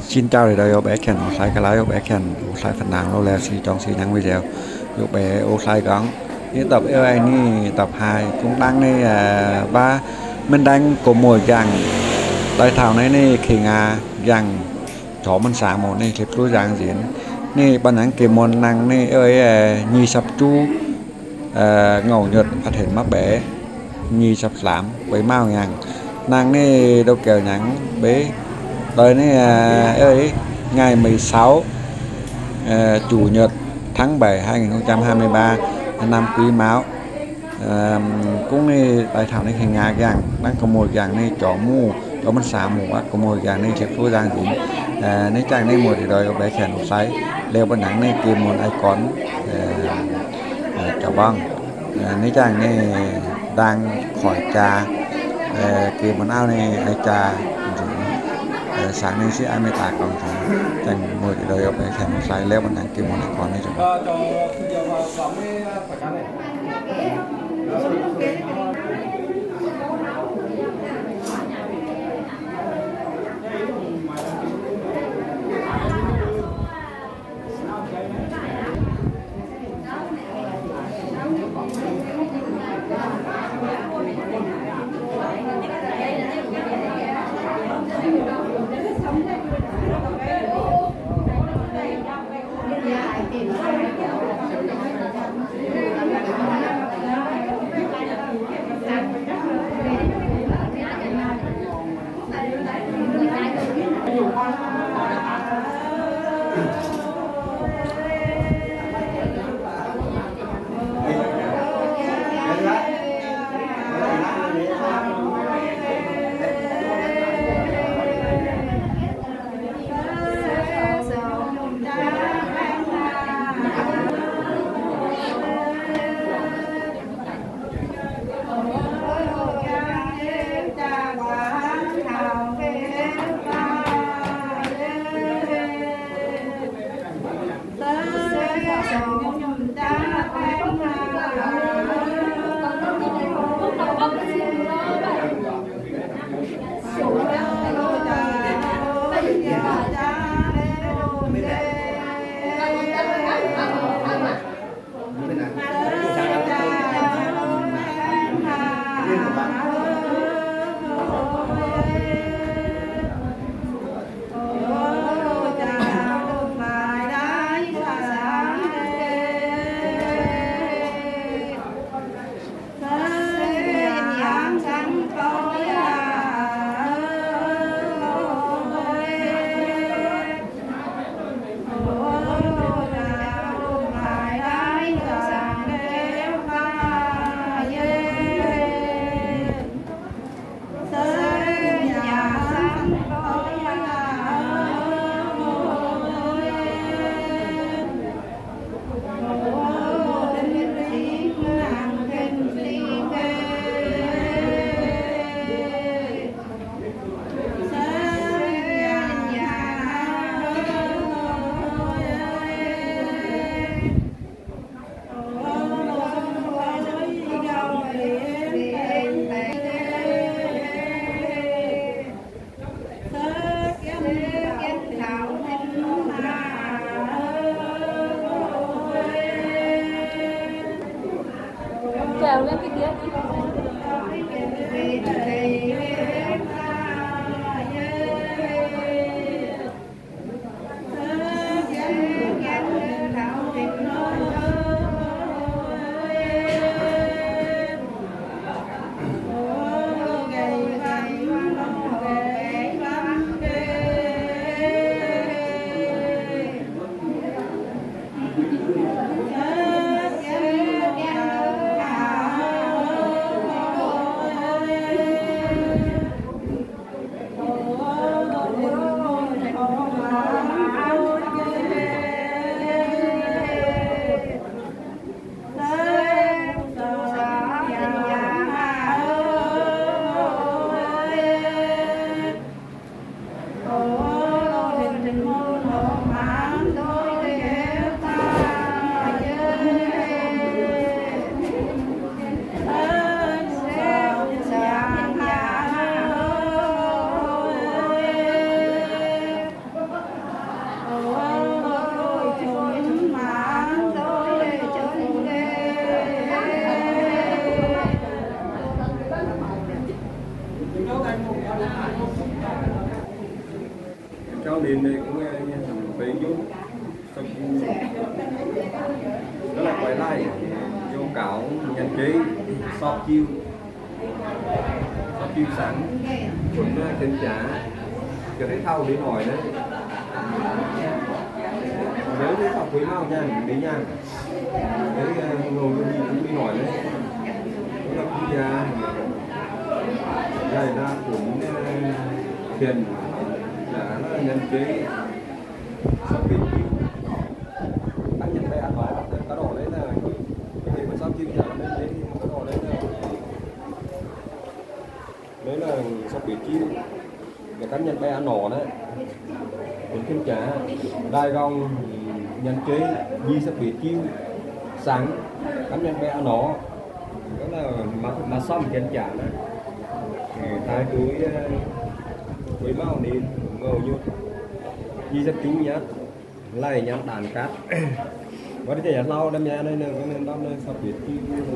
Xin chào để đây bé khen ô sai cái lái bé khen ô sai phần nàng lâu lè xì trong xì năng video ô bé ô sai gắng những tập AI ni tập 2 cũng đăng đây ba mình đang có mùi rằng đại thảo này ni khi ngà rằng chó mình sáng một này clip lối rằng diễn ni ban nắng kìm môn năng ni ơi nhi sập chu ngầu nhật phát hiện mắc bé nhi sập lãm với mau nhàng năng ni đâu kèo nhắn bé đời này ơi ngày 16 chủ nhật tháng 7 2023 năm Quý Mão cũng đi tại thảo này hình ngà gang đang có một dạng này chó mu chó mình xả mù có một dạng này chụp số giang gì nếu chẳng này một thì đời có bé khèn một sấy leo bên nắng này kìm một icon chó băng nếu chẳng này đang khỏi trà kìm một áo này ai trà sáng nay sẽ ai mới tạc còn chẳng một thì đời có bé khèn một sấy leo bên nắng kìm một icon này chó trèo lên cái kia. like vô cậu nhanh trí shop chiêu sẵn cũng thêm trả cho thấy thâu đi ngồi đấy nếu đi học quý mau nha đi nha đấy ngồi cũng đi ngồi đấy nó cũng ra đây ra cũng tiền là nó nhân chế shop chiêu anh nhận đây ăn nói cá đồ đấy là cái gì mà shop chiêu giờ lên đấy cá đồ đấy là shop chiêu để cánh nhận đây ăn nổ đấy cũng thêm trả đai gong nhân chế di shop chiêu sáng cánh nhận đây ăn nổ đó là mà xong chân trả đấy tai túi máu đi ngầu như di shop chú nhá lại nhắn đàn cát có thể là lau đâm nhà đây nè có nên đâm đây sắp biệt chi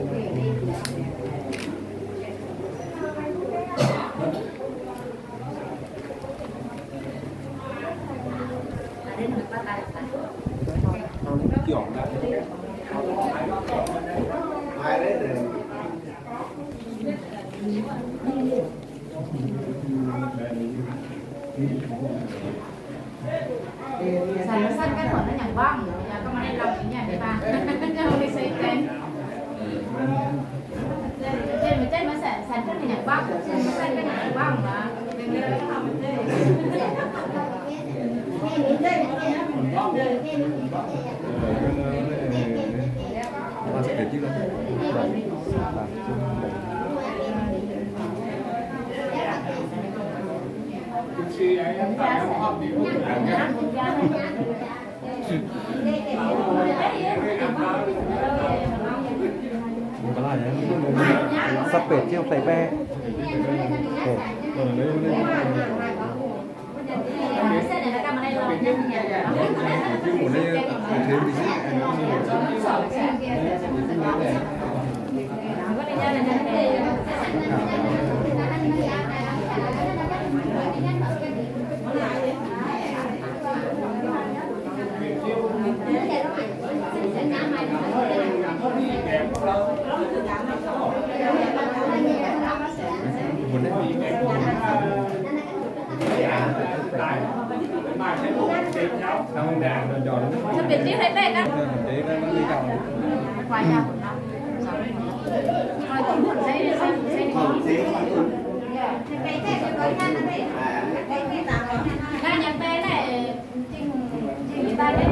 kiểu ai đấy Sàn nó xanh cái phần nó nhằn băng, nhà có mà đây lòng nhà để bà, không đi xây trên. Trên mà sàn cái nhằn băng, trên nó xanh cái nhằn băng mà, đừng đi lấy không đi. Ba sẽ để chứ đâu. Sắp bệt chứ không phải be. Sắp biệt chiếc hay bê cắt quay nhau rồi cũng một giấy ra nhập bê này trình tay đấy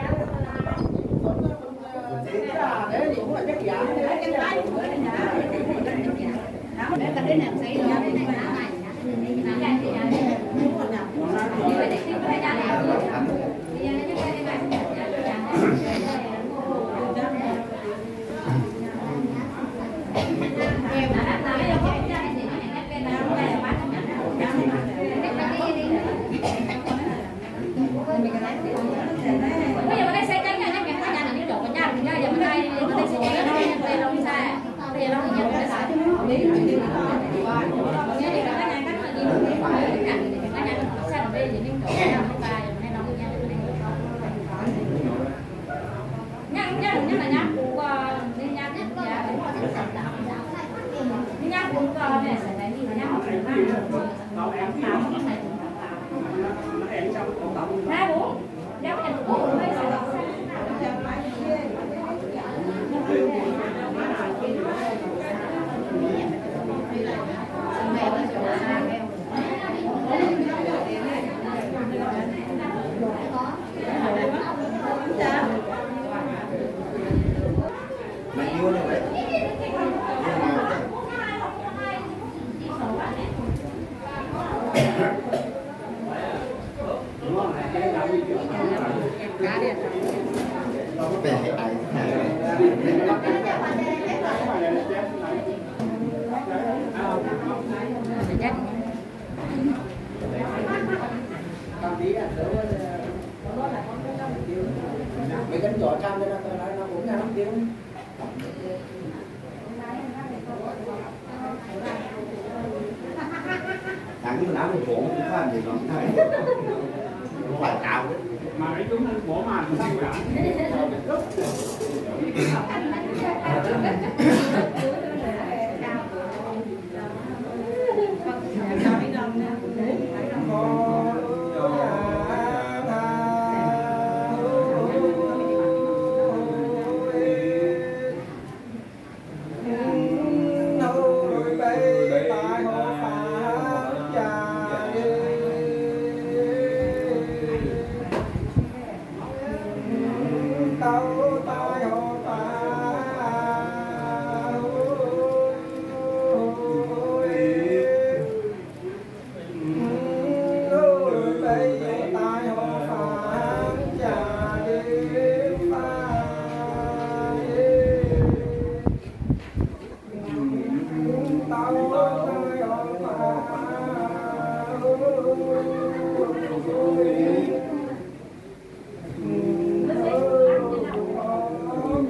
bây giờ đây xe tránh nha nhé nhà là đi đổ vào nhà bây giờ đây xe tránh đây long xa bây giờ long nhận cái啥 mấy cái giỏ cam đây nó cũng là 5 tiếng. Thằng cái áo mình cũng phải gì còn thấy không phải cao đấy mà mấy chúng bỏ màn cũng chịu đã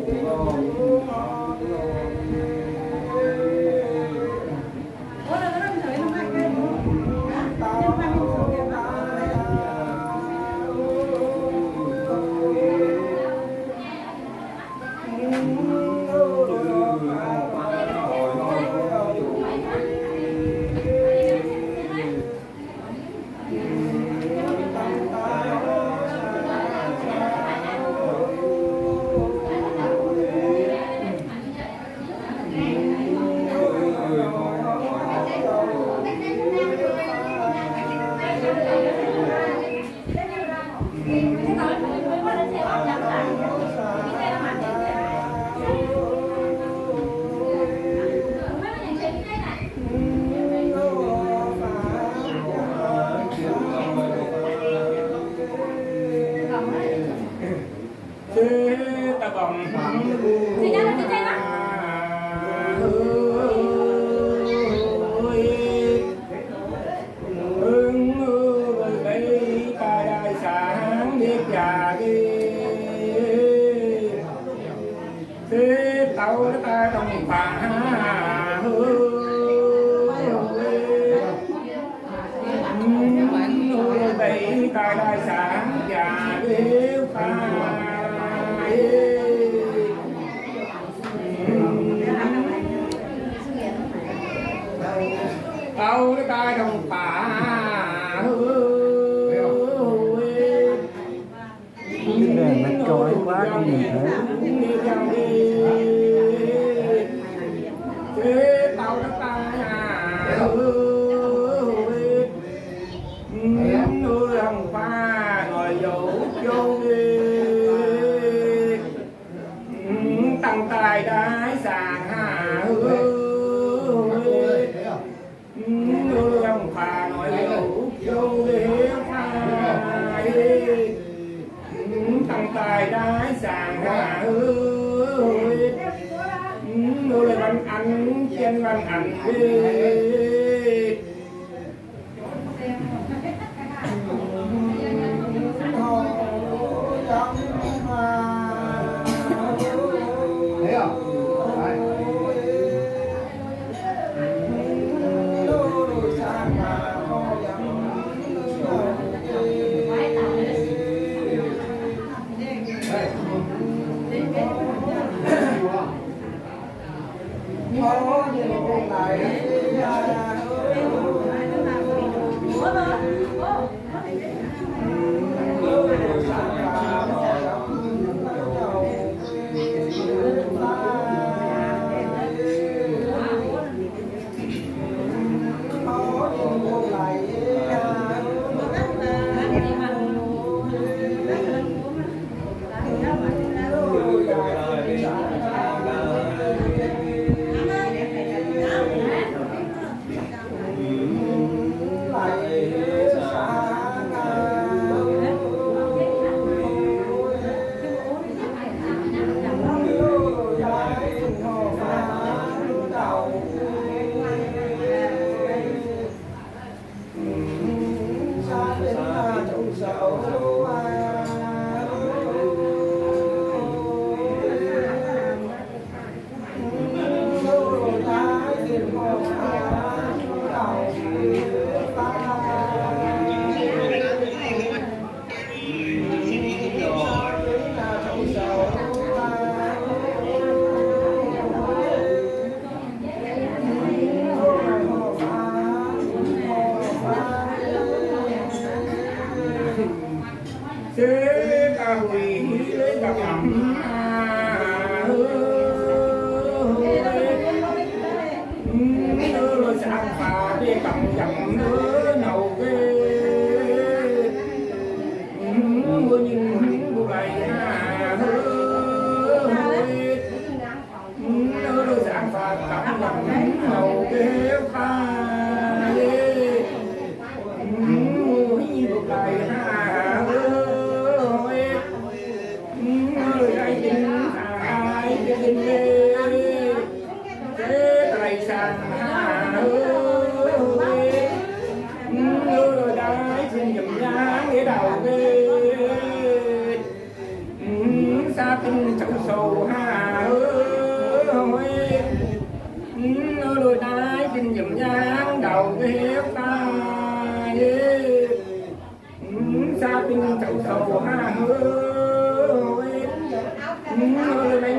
Sa tinh chậu sầu ha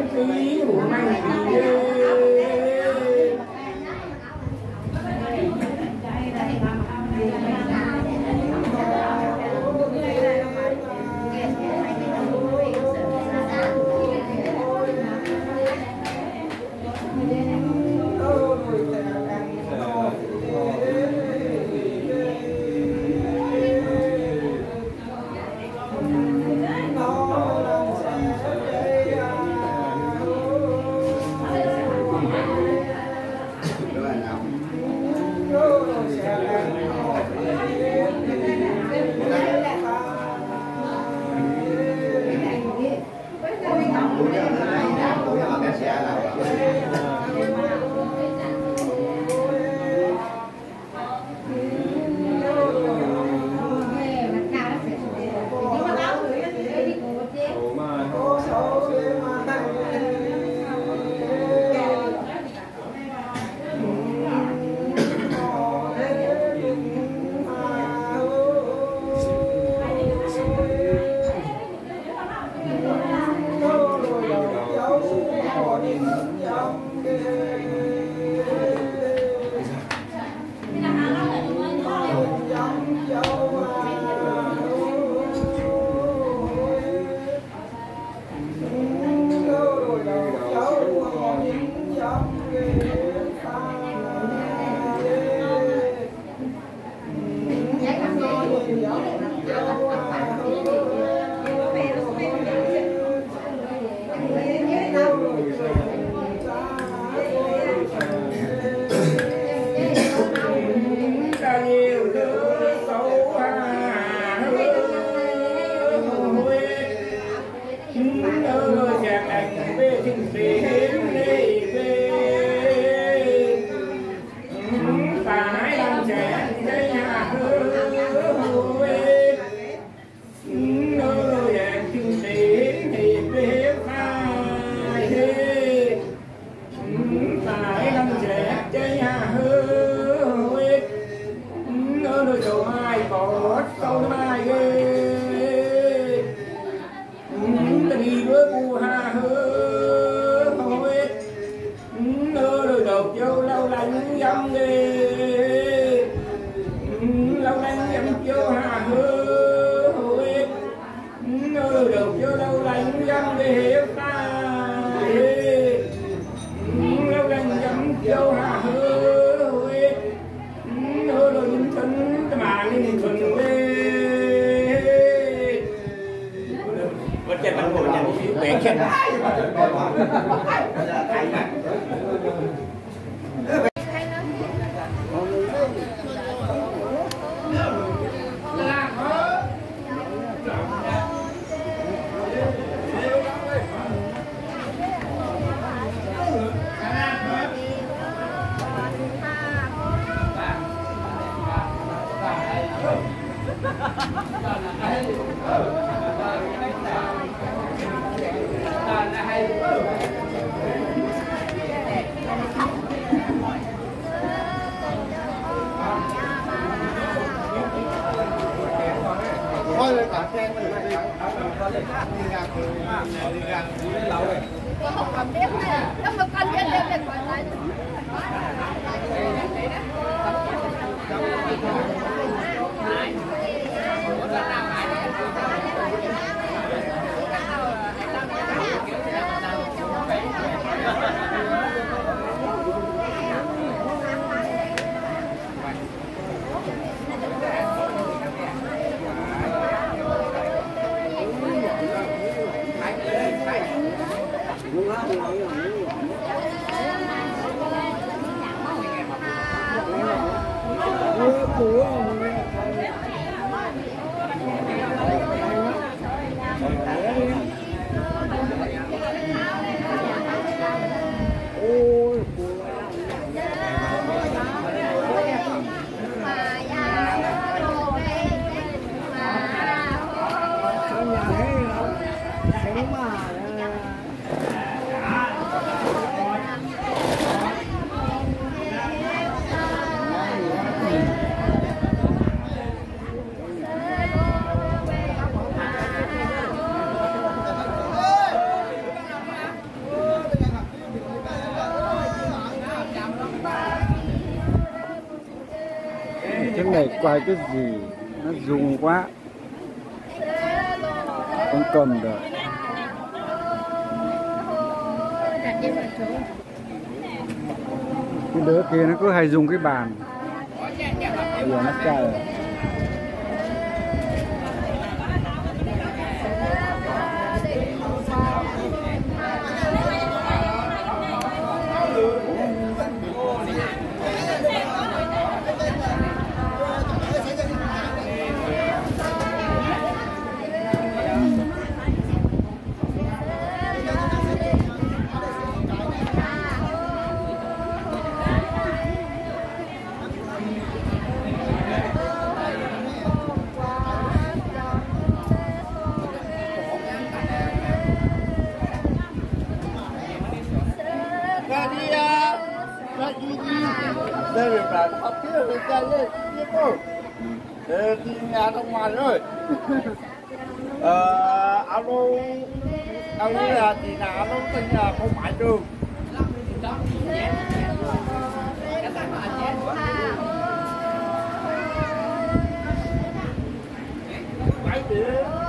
phí của anh thì này quay cái gì nó dùng quá không cầm được. Cái đứa kia nó cứ hay dùng cái bàn giờ nó cài. Đây là học kia người ta lên đi cô. Đi nhà trong ngoài rồi. Alo là thì nào nó tin là không phải trường. Phải đi.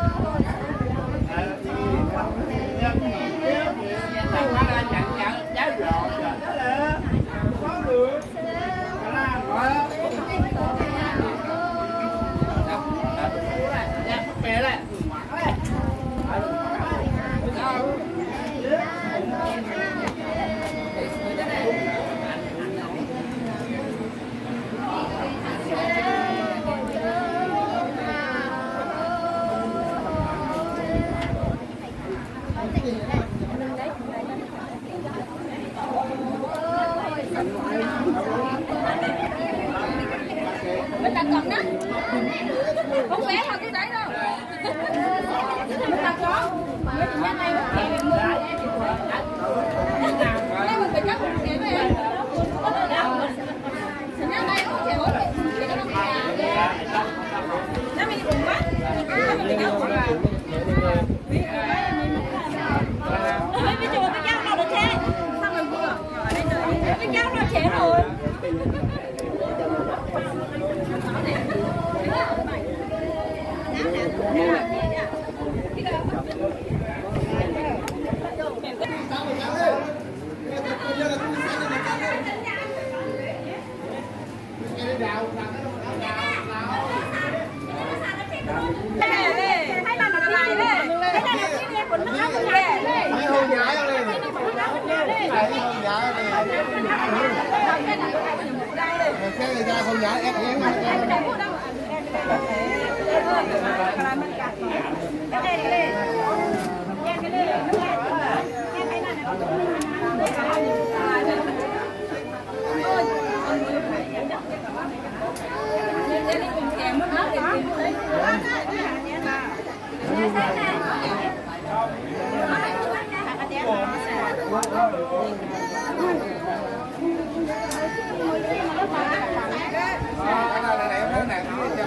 Mình đặt cọc đó. Không bé thôi cái đấy đâu. Mình đặt có. Mình nhà này mình kẹo mình mua. Đây mình phải cắt một kẹo về. Nhà này có kẹo hốt. Cái đó nó kẹo. Nó mình cùng quá. Mình cắt một là. Bây giờ cái dao nào được thế? Sao mình vừa? Cái dao nó trẻ rồi. Cái người ta không nhả ép em. Cái này em nói nè.